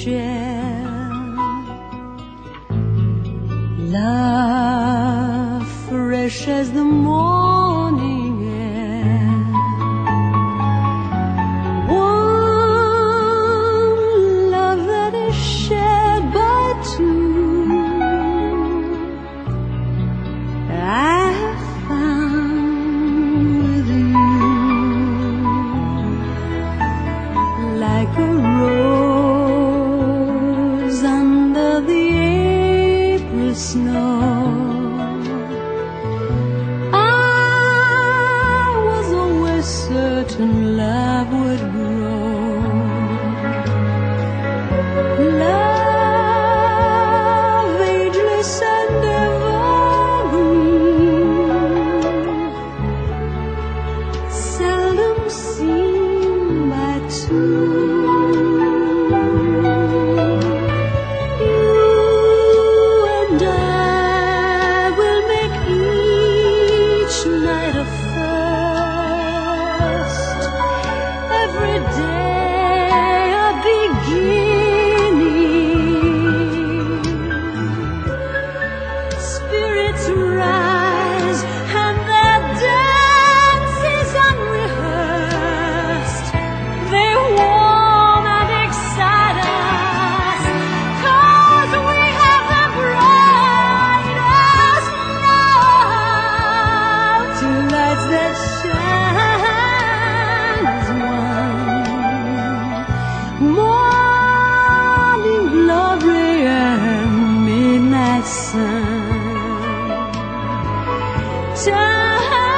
share. Love fresh as the morning air. One love that is shared by two. I have found with you, like a rose under the April snow. I was always certain love would grow. Love ageless and evergreen, seldom seen by two. Every day a beginning. Spirits rise and their dance is unrehearsed. They warm and excite us, 'cause we have the brightest love, two lights that shine as one. Morning glory and midnight sun. Time